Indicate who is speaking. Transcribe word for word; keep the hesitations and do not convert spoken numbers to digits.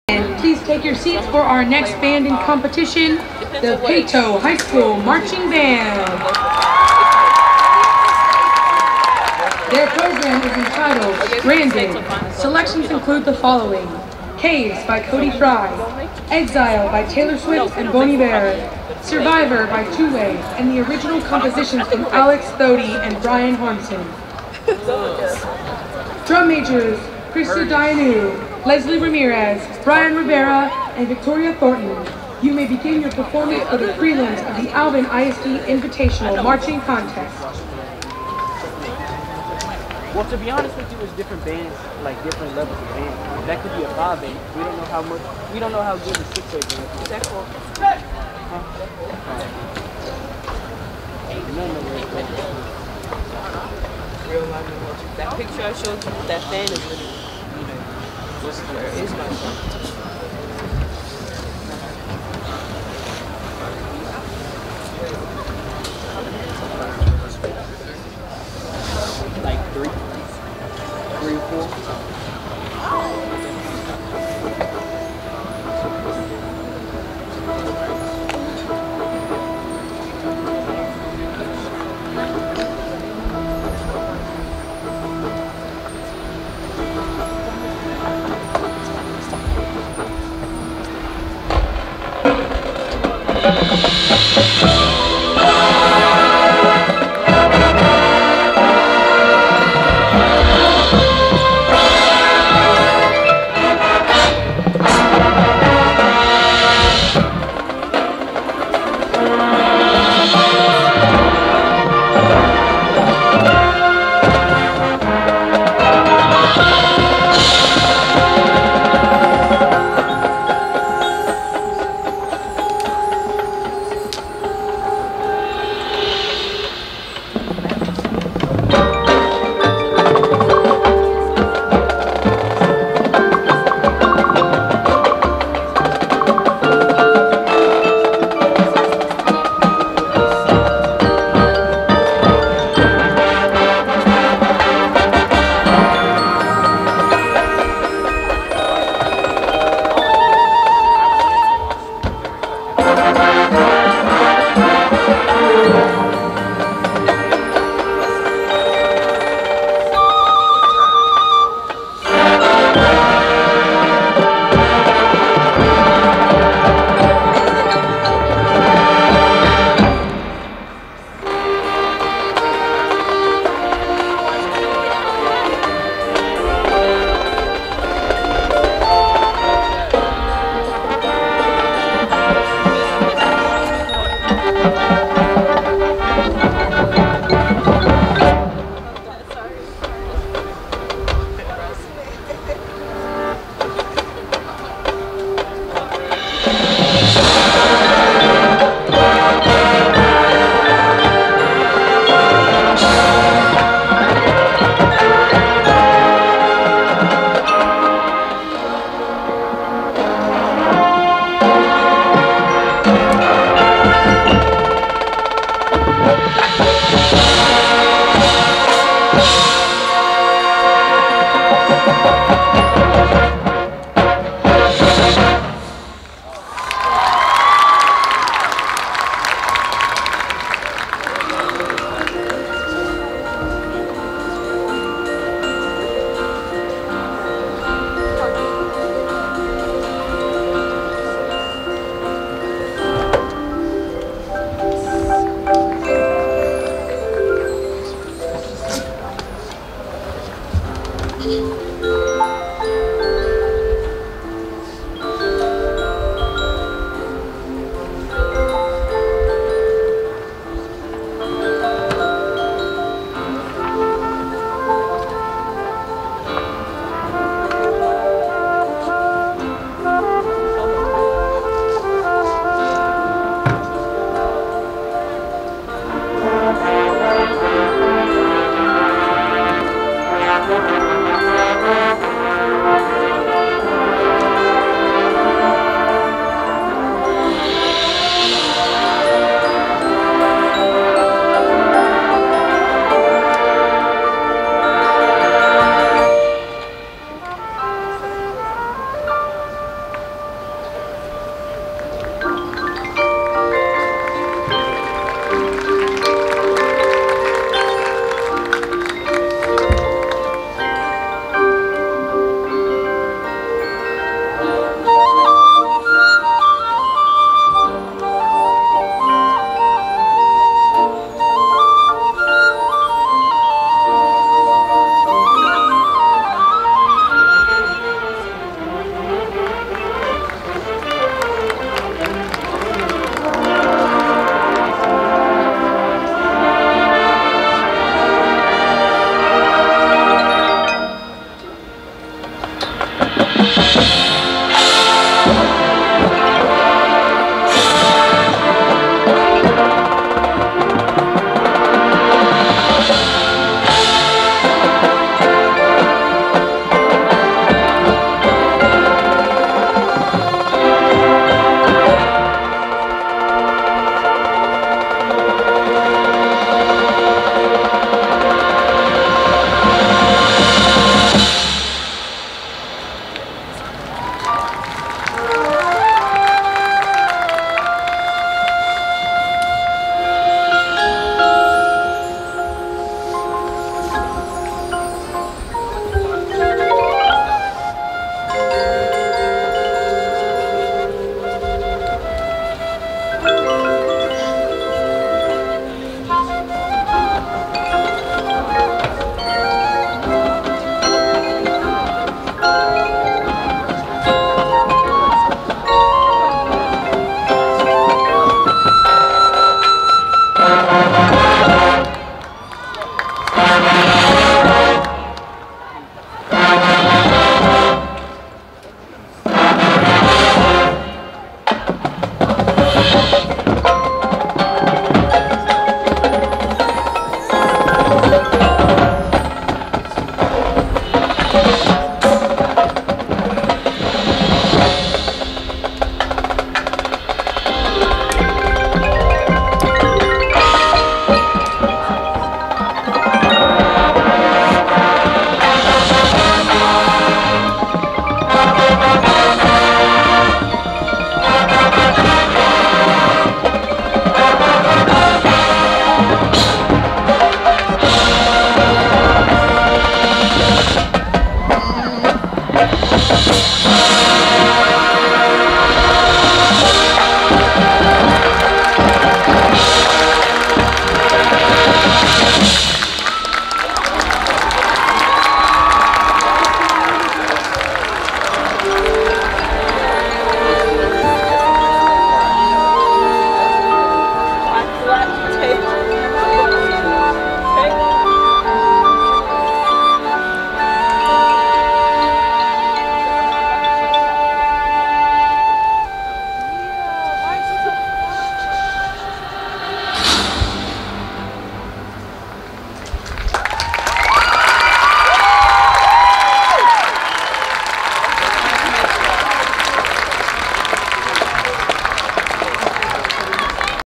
Speaker 1: And please take your seats for our next band in competition, the Paetow High School Marching Band. Their program is entitled Branded. Selections include the following: Caves by Cody Fry, Exile by Taylor Swift and Bon Iver, Survivor by Two Way, and the original compositions from Alex Thody and Brian Hornson. Drum majors: Krista Dianu, Leslie Ramirez, Brian Rivera, and Victoria Thornton. You may begin your performance for the prelims of the Alvin I S D Invitational Marching Contest.
Speaker 2: Well, to be honest with you, it's different bands, like different levels of band. That could be a five band. We don't know how much, we don't know how good the six way band is. Is that cool? Huh? None of it. Real life. That picture I showed you, that fan is really, you know, where is my son? Like three, three or four.
Speaker 3: Thank you.